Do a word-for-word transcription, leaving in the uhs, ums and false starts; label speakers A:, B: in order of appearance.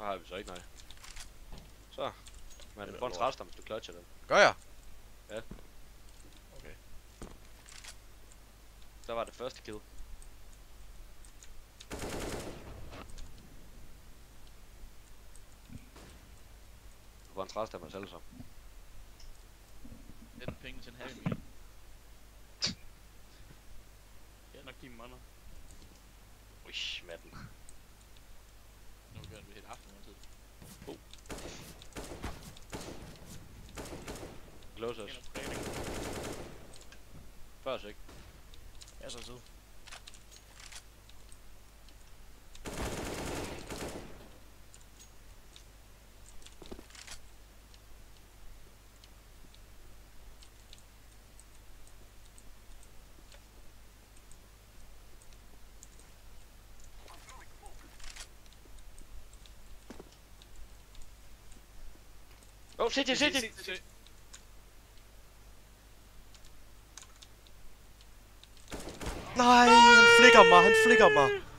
A: Så har vi så ikke, nej. Så. Men du får en træstam, hvis du clutcher den.
B: Gør jeg?
A: Ja.
B: Okay.
A: Så var det første kill. Du får en træstam selv så.
C: Det er den penge til en halv mil. Jeg er nok give mig noget.
A: Uish, matten.
C: Nu gør vi helt aften altid.
A: Oh. Close us. Før så ikke.
B: Jeg er så sød.
A: Åh, C T, C T!
B: Nej, han flikker mig, han flikker mig.